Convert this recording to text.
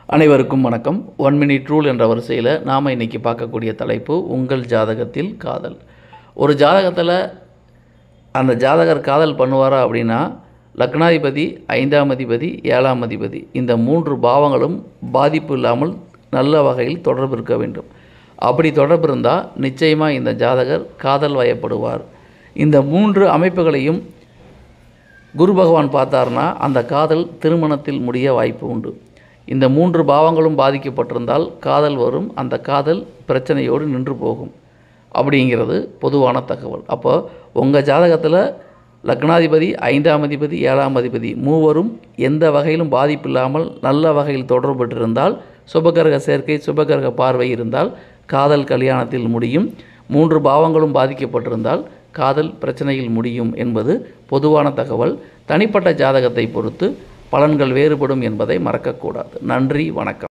அனைவருக்கும் வணக்கம். 1 minute rule என்ற வரிசையில் நாம் இன்றைக்கி பார்க்கக்கூடிய தலைப்பு உங்கள் ஜாதகத்தில் காதல். ஒரு ஜாதகத்தில் அந்த ஜாதகர் காதல் பண்ணுவாரா அப்படின்னா, லக்னாதிபதி, 5ஆம் அதிபதி, 7ஆம் அதிபதி இந்த 3 பாவங்களும் பாதிப்பு இல்லாமல் நல்ல வகையில் தொடர்பு இருக்க வேண்டும். அப்படி தொடர்பு இருந்தால் நிச்சயமாக இந்த ஜாதகர் காதல் வயப்படுவார். இந்த 3 அமைப்புகளையும் குரு பகவான் பார்த்தார்னா அந்த காதல் திருமணத்தில் முடிய வாய்ப்பு உண்டு. இந்த 3 பாவங்களும் பாதிக்கப்பட்டிருந்தால் காதல் வரும். அந்த காதல் பிரச்சனையோடு நின்று போகும் அப்படிங்கிறது பொதுவான தகவல். அப்போ உங்கள் ஜாதகத்தில் லக்னாதிபதி, 5ஆம் அதிபதி, 7ஆம் அதிபதி மூவரும் எந்த வகையிலும் பாதிப்பு இல்லாமல் நல்ல வகையில் தொடர்புற்றிருந்தால், சுபகிரக சேர்க்கை, சுபகிரக பார்வை இருந்தால் காதல் கல்யாணத்தில் முடியும். 3 பாவங்களும் பாதிக்கப்பட்டிருந்தால் காதல் பிரச்சனையில் முடியும் என்பது பொதுவான தகவல். தனிப்பட்ட ஜாதகத்தை பொறுத்து பலன்கள் வேறுபடும் என்பதை மறக்கக்கூடாது. நன்றி, வணக்கம்.